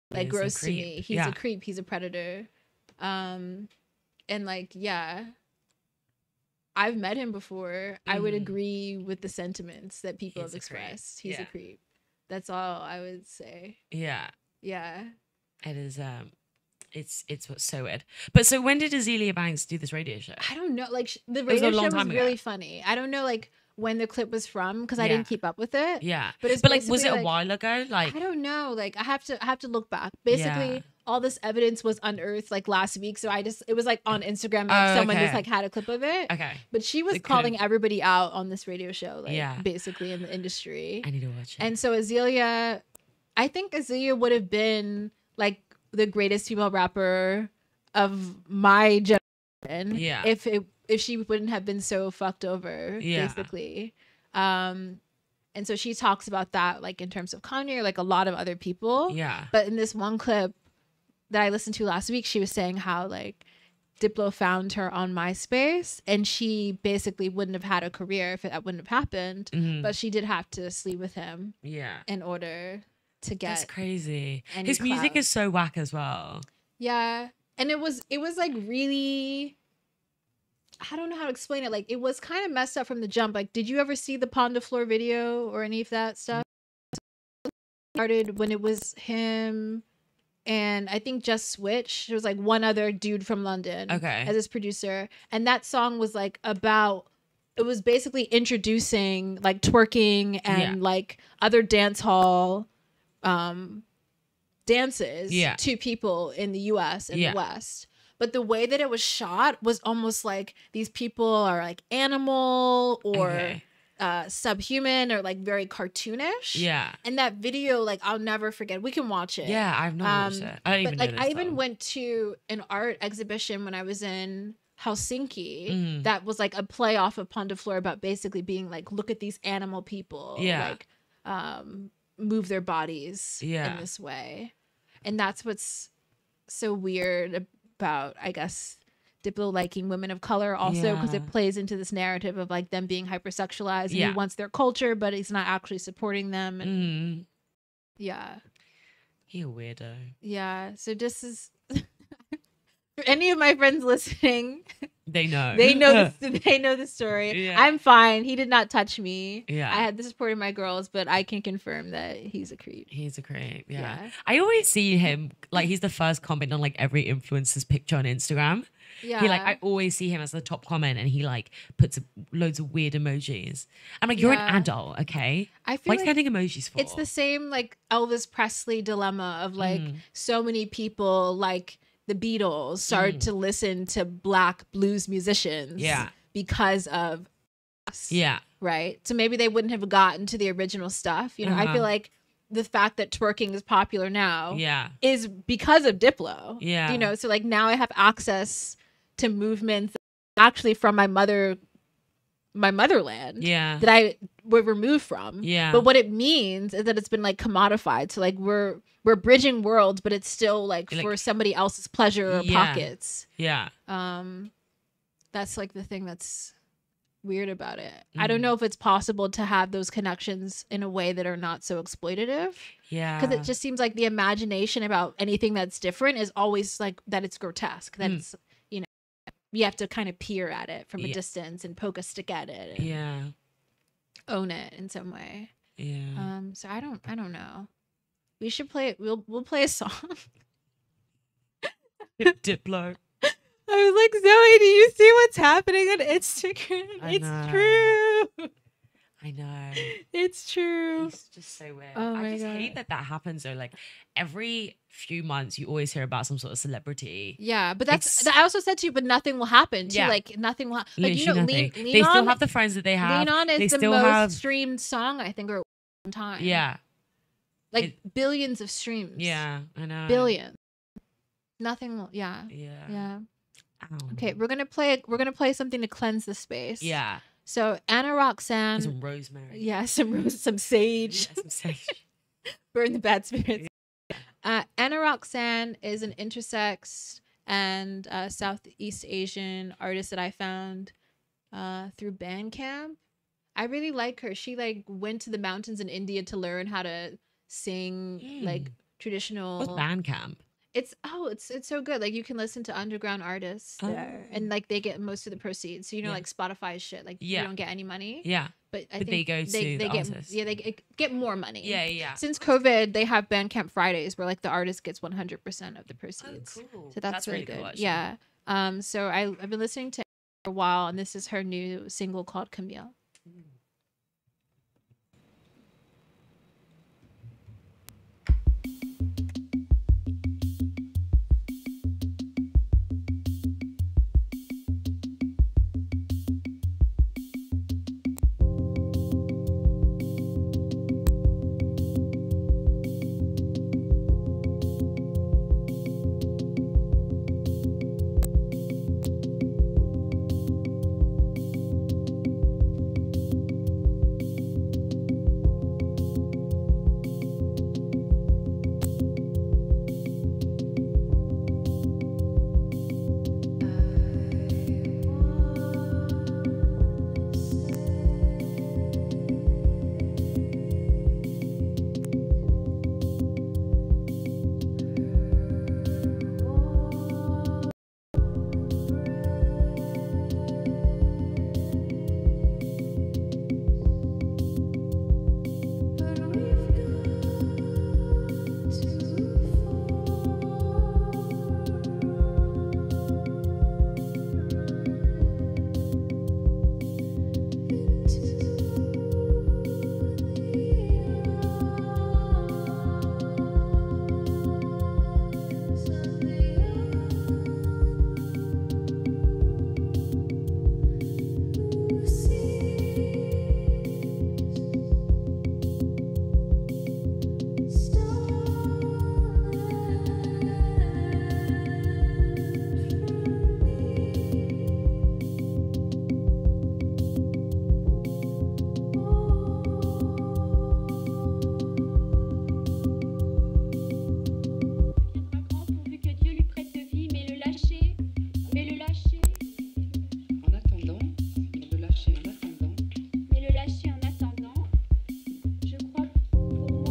like He's a gross to creep. me. He's Yeah. a creep. He's a predator. And like, yeah, I've met him before. I would agree with the sentiments that people He's have a creep. expressed. He's a Yeah. creep. That's all I would say. Yeah. Yeah. It is. It's what's so weird. But so when did Azealia Banks do this radio show? I don't know. Like the was a radio long show was time ago. really funny. I don't know like when the clip was from because I Yeah. didn't keep up with it. Yeah. But it's like, was basically, it a like- while ago? Like, I don't know. Like I have to look back. Basically, Yeah. all this evidence was unearthed like last week. So it was like on Instagram. Like Oh, someone just okay. like had a clip of it. okay, But she was It could've- calling everybody out on this radio show. Like Yeah. basically in the industry. I need to watch it. And so Azealia, I think Azealia would have been like the greatest female rapper of my generation. Yeah. If she wouldn't have been so fucked over, Yeah. basically. And so she talks about that like in terms of Kanye or like a lot of other people. yeah. But in this one clip that I listened to last week, she was saying how like Diplo found her on MySpace and she basically wouldn't have had a career if that wouldn't have happened. Mhm. But she did have to sleep with him Yeah. in order to That's get crazy. any His music clout. is so whack as well. yeah. And it was like really, I don't know how to explain it. Like it was kind of messed up from the jump. Like, did you ever see the Pon de Floor video or any of that stuff? Started when it was him and I think Just Switch. There was like one other dude from London Okay. as his producer. And that song was like about, it was basically introducing like twerking and Yeah. like other dance hall dances Yeah. to people in the US and Yeah. the West. But the way that it was shot was almost like these people are like animal or Okay. subhuman or like very cartoonish. Yeah. And that video, like I'll never forget. We can watch it. Yeah, I've not watched it. I don't even But know like this I even song. went to an art exhibition when I was in Helsinki Mhm. that was like a play off of Pon de Floor about basically being like, look at these animal people. Yeah. Like move their bodies Yeah. in this way. And that's what's so weird about, I guess, Diplo liking women of color also because Yeah. it plays into this narrative of like them being hypersexualized and Yeah. he wants their culture but he's not actually supporting them and Mm. yeah. He a weirdo. Yeah. So this is for any of my friends listening, They know. they know they know the story. Yeah. I'm fine. He did not touch me. Yeah. I had the support of my girls, but I can confirm that he's a creep. He's a creep. Yeah. Yeah. I always see him like he's the first comment on like every influencer's picture on Instagram. Yeah. He like I always see him as the top comment and he like puts loads of weird emojis. I'm like, you're an Yeah. adult, okay? I What feel are you like sending emojis for? it's the same like Elvis Presley dilemma of like Mm. so many people like the Beatles started to listen to black blues musicians Yeah. because of us. Yeah. Right. So maybe they wouldn't have gotten to the original stuff. You know, I Uh-huh. feel like the fact that twerking is popular now Yeah. is because of Diplo. Yeah. You know, so like now I have access to movements actually from my motherland Yeah. that I were removed from. Yeah. But what it means is that it's been like commodified. So like we're bridging worlds, but it's still like, Like- for somebody else's pleasure or Yeah. pockets. Yeah. That's like the thing that's weird about it. I don't Mm. know if it's possible to have those connections in a way that are not so exploitative. Yeah. Because it just seems like the imagination about anything that's different is always like that it's grotesque. That it's, you know, you have to kind of peer at it from a Yeah. distance and poke a stick at it and Yeah. own it in some way. Yeah. So I don't know. We should play it. We'll play a song. Diplo. I was like, Zoe, do you see what's happening on Instagram? I It's know. true. I know. It's true. It's just so weird. Oh I my just God. hate that happens though. Like every few months, you always hear about some sort of celebrity. Yeah, but that's It's- I also said to you, but nothing will happen. Too. Yeah. Like nothing will. Like you Literally know, nothing. Lean They still On. have the friends that they have. Lean On They is the still most have. streamed song I think, or one time. Yeah. like billions of streams. Yeah. I know. billions. Nothing will. Yeah, Yeah. yeah. Ow. Okay, we're gonna play something to cleanse the space. Yeah. So Anna Roxanne. Some rosemary. Yeah, some sage. Yeah, some sage. Burn the bad spirits. Anna Roxanne is an intersex and Southeast Asian artist that I found through Bandcamp. I really like her. She like went to the mountains in India to learn how to sing like traditional. What's Bandcamp? It's so good. Like you can listen to underground artists there, and like they get most of the proceeds. So you know, like Spotify shit, like you don't get any money. Yeah. But I But think they go to the get artists. they get more money. Yeah. Since COVID, they have Bandcamp Fridays where like the artist gets 100% of the proceeds. Cool. So that's really cool, good. actually. Yeah. So I've been listening to her for a while, and this is her new single called Camille. Pourvu que Dieu lui prête vie, mais le lâcher, mais le lâcher, En attendant, le lâcher en attendant, mais le lâcher en attendant, je crois pour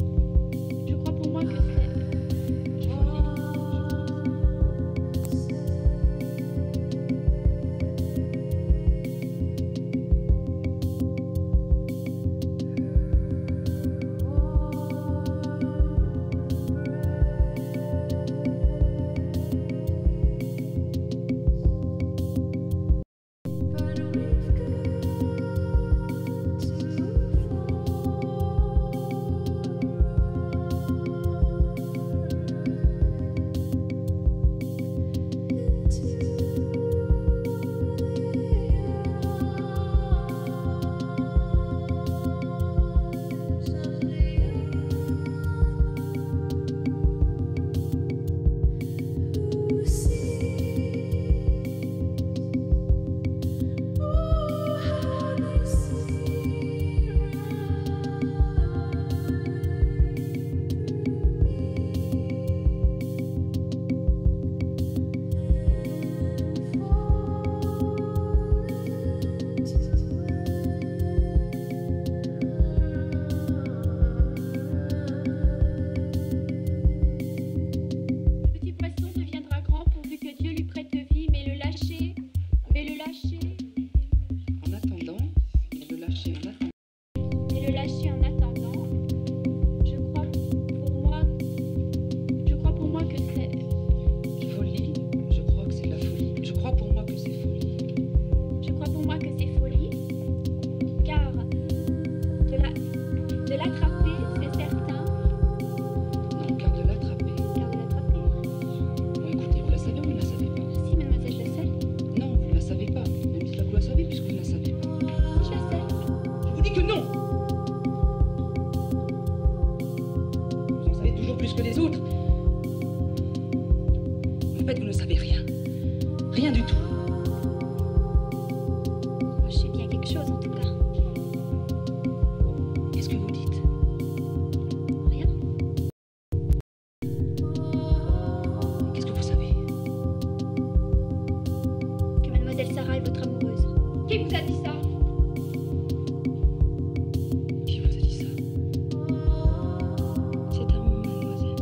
moi que c'est Le petit poisson deviendra grand pourvu que Dieu lui prête vie, mais le lâcher, en attendant, le lâcher en attendant, mais le lâcher en attendant, je crois pour moi que c'est folie, je crois que c'est la folie, je crois pour moi que c'est folie. Je crois pour moi que c'est folie, car de l'attraper, c'est certain, Non, car de l'attraper. car de l'attraper. Bon, écoutez, vous la savez ou vous ne la savez pas? Si, mademoiselle, je la sais. Non, vous ne la savez pas. Même si là, vous la savez puisque vous ne la savez pas. Je la sais. Je vous dis que non! Vous en savez toujours plus que les autres. En fait, vous ne savez rien. Rien du tout. Moi, je sais bien quelque chose, en tout cas. Qu'est-ce que vous dites? Rien. Qu'est-ce que vous savez? Que mademoiselle Sarah est votre amoureuse. Qui vous a dit ça? Qui vous a dit ça? C'est un mot, mademoiselle.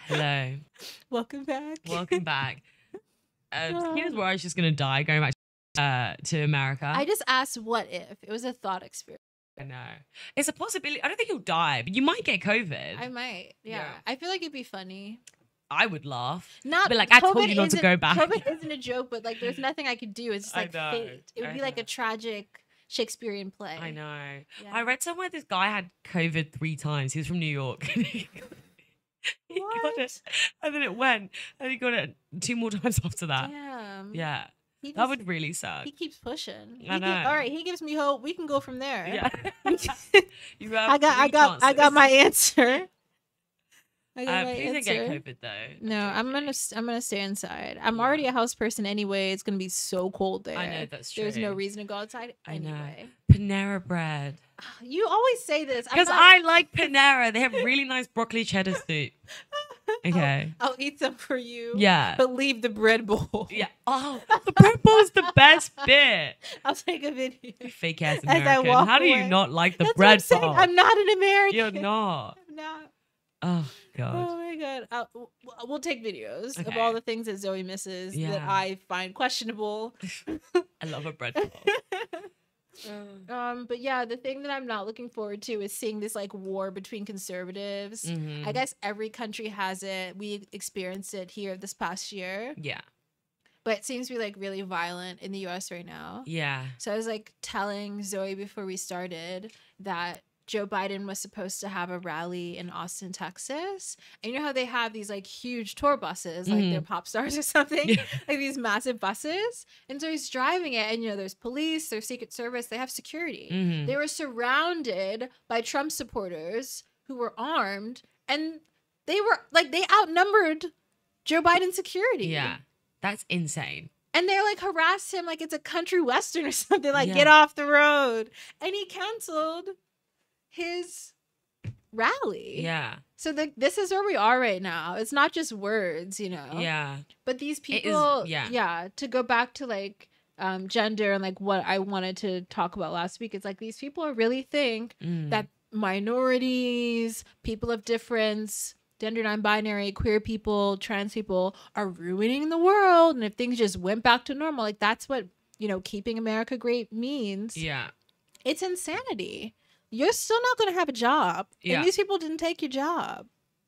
Hello. Welcome back. Welcome back. Here's where I was just gonna die going back to America. I just asked what if. It was a thought experiment. I know. It's a possibility. I don't think you'll die, but you might get COVID. I might. Yeah. Yeah. I feel like it'd be funny. I would laugh. Not But, like, I told COVID you not to isn't- go back. COVID isn't a joke, but like there's nothing I could do. It's just I like know, fate. It would I be like a know. tragic Shakespearean play. I know. Yeah. I read somewhere this guy had COVID 3 times. He was from New York. He got it, and then it went, and he got it 2 more times after that. Damn. Yeah, He that just- would really suck. He keeps pushing. I know. All right, he gives me hope. We can go from there. Yeah. You have I got chances. my answer. I got my Please don't answer. get COVID though. No, I'm gonna stay inside. I'm already a house person anyway. It's gonna be so cold there. I know, that's There's no true. reason to go outside I know. anyway. Panera bread. You always say this. I'm Because not- I like Panera. They have really nice broccoli cheddar soup. Okay. I'll eat some for you. Yeah. But leave the bread bowl. Yeah. Oh, the bread bowl is the best bit. I'll take a video. Fake ass As I American. walk How do you away. not like the That's what I'm bread saying. bowl? I'm not an American. You're not. I'm not. Oh god. Oh my god. We'll take videos of Okay. all the things that Zoe misses that Yeah. I find questionable. I love a bread bowl. But yeah, the thing that I'm not looking forward to is seeing this like war between conservatives. Mhm. I guess every country has it. We experienced it here this past year, Yeah. but it seems to be like really violent in the US right now. Yeah. So I was like telling Zoe before we started that Joe Biden was supposed to have a rally in Austin, Texas. And you know how they have these like huge tour buses, like they're pop stars or something, Yeah. like these massive buses. And so he's driving it, and you know, there's police, there's Secret Service, they have security. Mhm. They were surrounded by Trump supporters who were armed, and they were like, they outnumbered Joe Biden's security. Yeah. That's insane. And they're like harassed him like it's a country western or something, like Yeah. get off the road. And he canceled his rally. Yeah. So this is where we are right now. It's not just words, you know. Yeah. But these It is- people, yeah. to go back to like gender and like what I wanted to talk about last week, it's like these people really think Mm. that minorities, people of difference, gender non-binary, queer people, trans people are ruining the world. And if things just went back to normal, like that's what, you know, keeping America great means. Yeah. It's insanity. You're still not going to have a job. Yeah. And these people didn't take your job.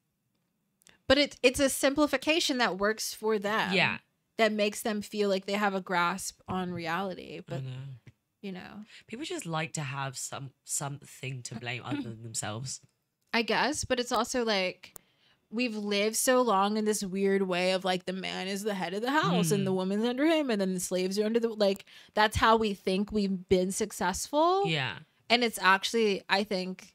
But it's a simplification that works for them. Yeah. That makes them feel like they have a grasp on reality. I But, know. you know, People just like to have something to blame other than themselves. I guess. But it's also like we've lived so long in this weird way of like the man is the head of the house and the woman's under him and then the slaves are under the, like, that's how we think we've been successful. Yeah. And it's actually, I think,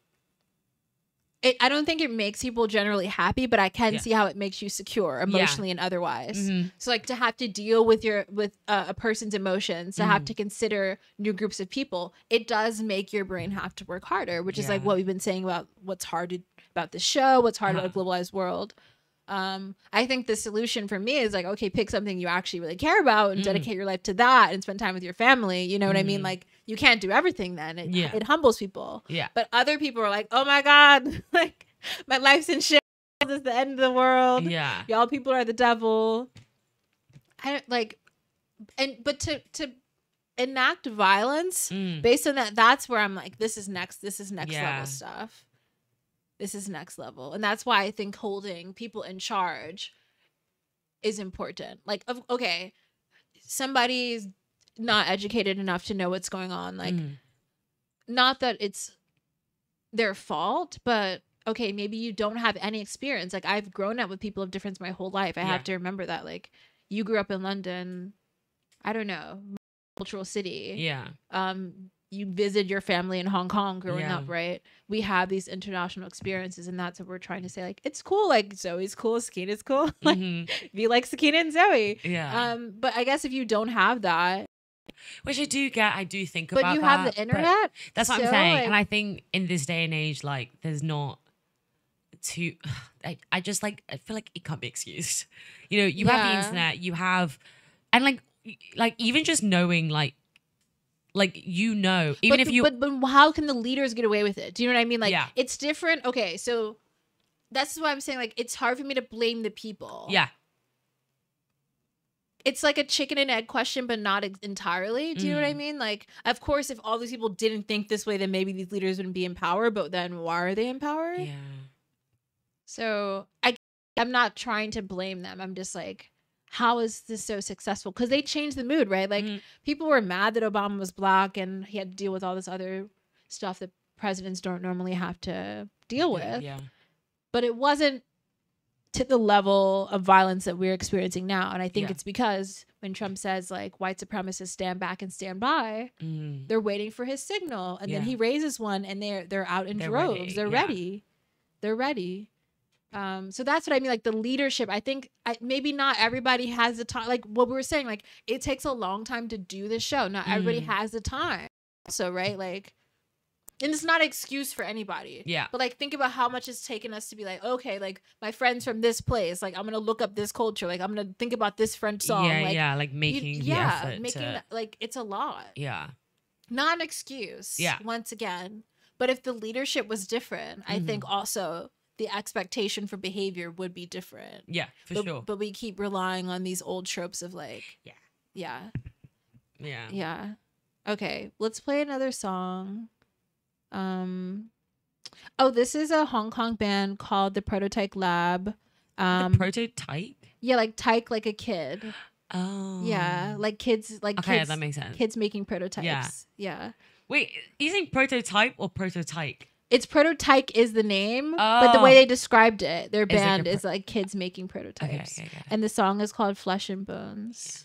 I don't think it makes people generally happy, but I can Yeah. see how it makes you secure emotionally and otherwise. Mhm. So like to have to deal with a person's emotions, to Mm-hmm. have to consider new groups of people, it does make your brain have to work harder, which is like Yeah. what we've been saying about what's hard about the show, what's hard about a Uh-huh. globalized world. I think the solution for me is like, okay, pick something you actually really care about and dedicate your life to that and spend time with your family. You know what I mean? Like you can't do everything then. Yeah. It humbles people. Yeah. But other people are like, oh my God, like my life's in shit. This is the end of the world. Yeah. Y'all people are the devil. I don't like, but to enact violence Mm. based on that, that's where I'm like, this is next Yeah. level stuff. This is next level. And that's why I think holding people in charge is important. Like, okay, somebody's not educated enough to know what's going on. Like, not that it's their fault, but okay, maybe you don't have any experience. Like, I've grown up with people of difference my whole life. I Yeah. have to remember that. Like, you grew up in London, I don't know, cultural city. Yeah. You visit your family in Hong Kong growing Yeah. up, right? We have these international experiences, and that's what we're trying to say. Like, it's cool. Like, Zoe's cool, Sakina's cool. Like, be like Sakina and Zoe. Yeah. But I guess if you don't have that, Which I do get. I do think but about you that. have the but internet. That's what I'm so, saying. like- And I think in this day and age, like, there's not too. I just like. I feel like it can't be excused. You know, you have the Yeah. internet. You have, and like even just knowing, like you know, even but, if you. but how can the leaders get away with it? Do you know what I mean? Like, Yeah. it's different. Okay, so that's why I'm saying, like, it's hard for me to blame the people. Yeah. It's like a chicken and egg question, but not entirely. Do you know what I mean? Like, of course, if all these people didn't think this way, then maybe these leaders wouldn't be in power. But then why are they in power? Yeah. So I'm not trying to blame them. I'm just like, how is this so successful? Because they changed the mood, right? Like, people were mad that Obama was black and he had to deal with all this other stuff that presidents don't normally have to deal with. Yeah. But it wasn't to the level of violence that we're experiencing now. And I think it's because when Trump says, like, white supremacists stand back and stand by, they're waiting for his signal. And then he raises one and they're out in droves. Ready. They're ready. They're ready. So that's what I mean. Like, the leadership, I think maybe not everybody has the time. Like what we were saying, like, it takes a long time to do this show. Not everybody has the time. So, right? Like, and it's not an excuse for anybody. Yeah. But, like, think about how much it's taken us to be like, okay, like, my friends from this place, like, I'm going to look up this culture. Like, I'm going to think about this French song. Yeah, like making the effort. Making that, like, it's a lot. Yeah. Not an excuse. Yeah. Once again. But if the leadership was different, I think also the expectation for behavior would be different. Yeah, for sure. But we keep relying on these old tropes of, like, Yeah. Yeah. Okay, let's play another song. This is a Hong Kong band called the Prototype Lab. The Prototype? Yeah, like type, like a kid. Oh. Yeah, like kids, like okay, kids, that makes sense. Kids making prototypes. Yeah. Wait, you saying prototype or prototype? It's Prototype is the name, but the way they described it, their It's like band a is like kids making prototypes. Okay, got it. And the song is called Flesh and Bones.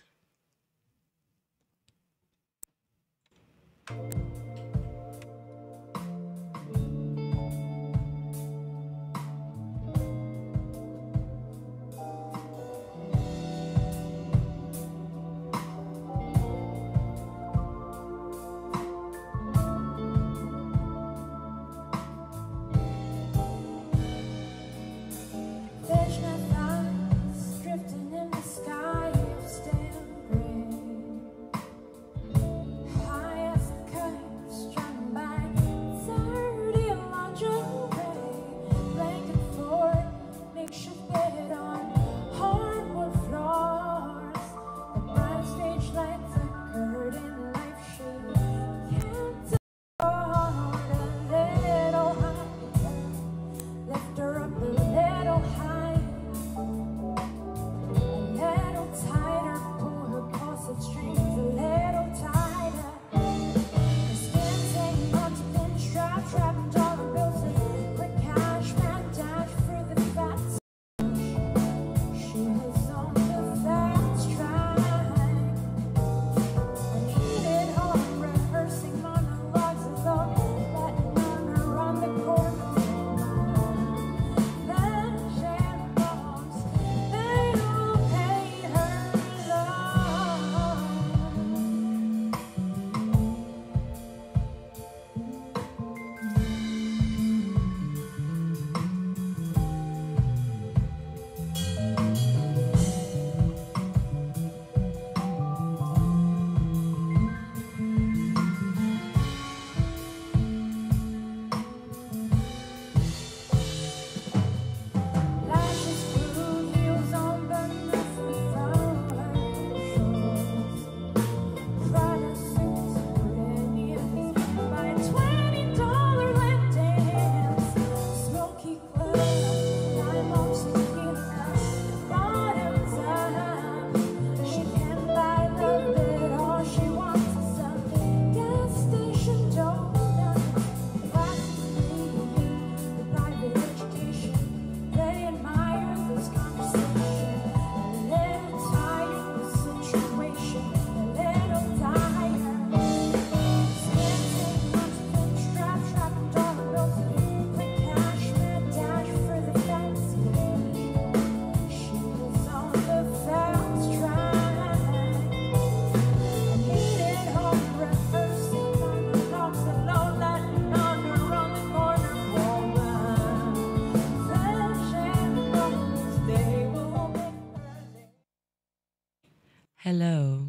Fishnet eyes drifting in the sky of stale gray. High as a kite strung by 30 lingerie. Blanket fort, makeshift bed on hardwood floors. The bright stage lights flickered in life shade. Can't afford a little higher. Lift her up a little higher, a little tighter. Pull her corset strings a little tighter. Her skin taking on to pinstripe, trapping dollar bills and quick cash. Mad dash for the fat. She was on the fast track. I needed home rehearsing monologues as though letting on her on the corner. Flesh and bones, they will pay her love. Lashes grew, heels on burners and flowers. Prada suits, Brilliant by $20 lap dance. Smoky clothes, diamonds tequila, bottoms up. She can't buy love, but all she wants is some gas station donuts. Glasses leaving the private education. They admire this conversation. A little tired of the situation. A little tired. Skin taking on to pinstripe, trapping dollar bills and quick cash. Mad dash for the fast cash. She was on the fast track. I needed home rehearsing monologues alone, letting on her on the corner woman. Flesh and bones, they will make her. Hello.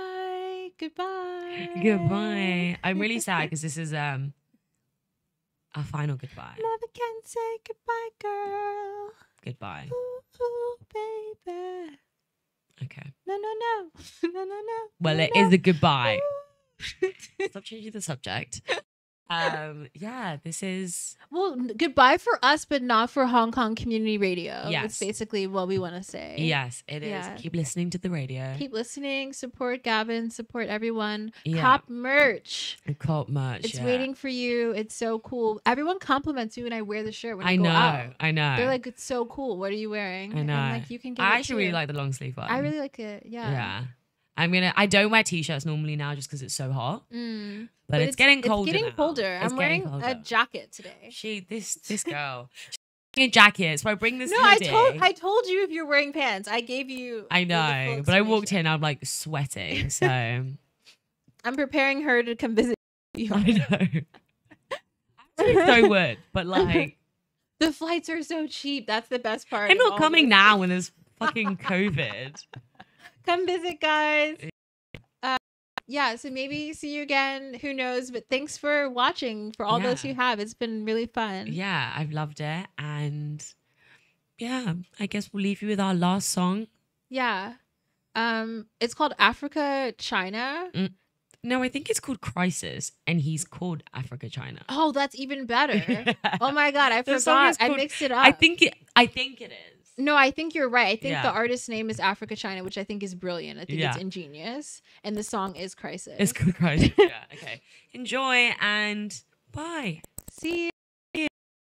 Hi, goodbye. Goodbye. I'm really sad because this is Our final goodbye. Never can say goodbye, girl. Goodbye. Ooh, baby. Okay. No. No. Well, it is a goodbye. Stop changing the subject. Yeah, this is Well, goodbye for us, but not for Hong Kong Community Radio. Yes. It's basically what we want to say. yes, it is. Yeah. Keep listening to the radio. Keep listening. Support Gavin. Support everyone. Yeah. Cop merch. And cult merch. It's yeah. waiting for you. It's so cool. Everyone compliments you when I wear the shirt. When I I go know. out. I know. They're like, it's so cool. What are you wearing? I know. And like, you can get I it actually too. really like the long sleeve one. I really like it. Yeah. Yeah. I don't wear t-shirts normally now just because it's so hot. Mm. But it's getting colder. It's getting now. colder. It's I'm getting wearing a colder. jacket today. This girl. She's wearing a jacket, so I bring this No, hoodie. I told you if you're wearing pants. I gave you. I the know, full but I walked explanation. in, I'm like sweating, so I'm preparing her to come visit you. I know. I so would, but like The flights are so cheap. That's the best part. I'm of not all coming this. now when there's fucking COVID. Come visit, guys. Yeah, so maybe see you again. Who knows? But thanks for watching. For all those Yeah. who have, it's been really fun. Yeah, I've loved it, and yeah, I guess we'll leave you with our last song. Yeah. It's called Africa China. No, I think it's called Crisis, and he's called Africa China. Oh, that's even better. Oh my god, I The song forgot. is I called- mixed it up. I think it is. No, I think you're right. I think Yeah. the artist's name is Africa China, which I think is brilliant. I think it's Yeah. ingenious. And the song is Crisis. It's called Crisis. Yeah. Okay. Enjoy and bye. See you.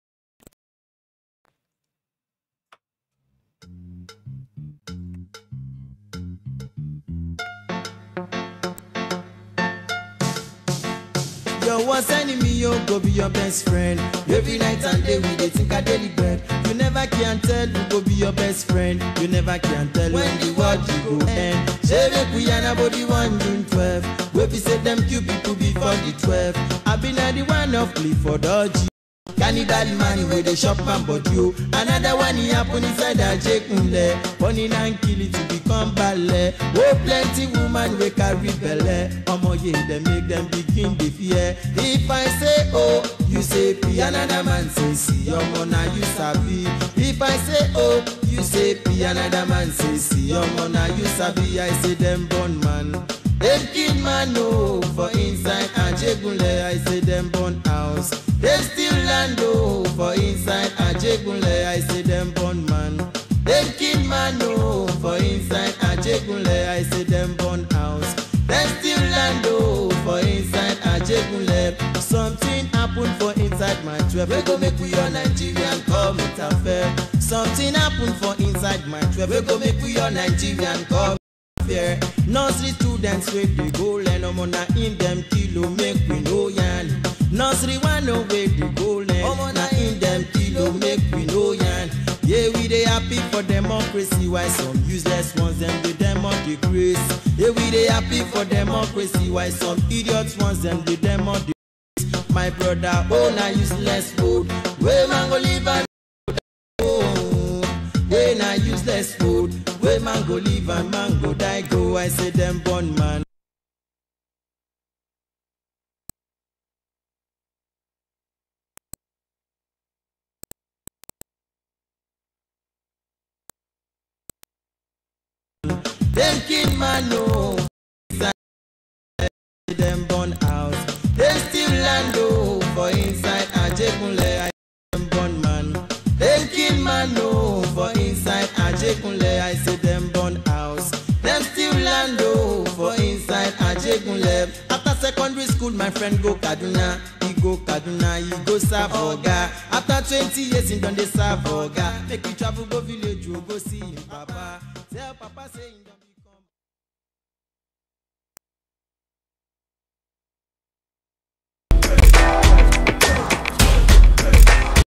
Your worst enemy, you go be your best friend. Every night and day we dey think a daily bread. You never can tell who go be your best friend. You never can tell when the world you go end. Say make we yarn about the one June 12. Where we say them cute people before the 12. I been at the one of Clifford Dodgy. Cannibal man with the shop man but you. Another one he happen inside a Jekunle. Burning and kill it to become ballet. Oh plenty woman we carry belle. Omo ye they make them begin the fear. If I say oh, you say P. Another man say see. Omo na you sabi. If I say oh, you say P. Another man say see. Omo na you sabi. I say them born man. Them kid man no for inside Ajegunle. I say them born house. Them still land oh for inside Ajegunle. I say them born man. Them kid man no for inside Ajegunle. I say them born house. Them still land oh for inside Ajegunle. Something happen for inside my 12. We go make we your Nigerian come it affair. Something happen for inside my 12. We go make we your Nigerian come. Nursery students where they go learn omo na in them kilo make we know yan. Nursery one know where they go learn omo na in them kilo make we know yan. Yeah, we dey happy for democracy while some useless ones them dey demo the grace. Yeah, we dey happy for democracy while some idiots ones them dey demo the grace. My brother, oh na useless food. Where man go live and they na useless food. Where man go live and man go die go. I say them born man. Them kid man no. Them born house. They still land oh for inside Ajegunle. I them born man. Them kid man no for inside Ajegunle. I say them born house. Them still land oh for inside Ajegunle. After secondary school, my friend go Kaduna. He go Kaduna, he go serve Oga. After 20 years, he done dey serve Oga. Make he travel go village, you go see him papa. Tell papa say he done.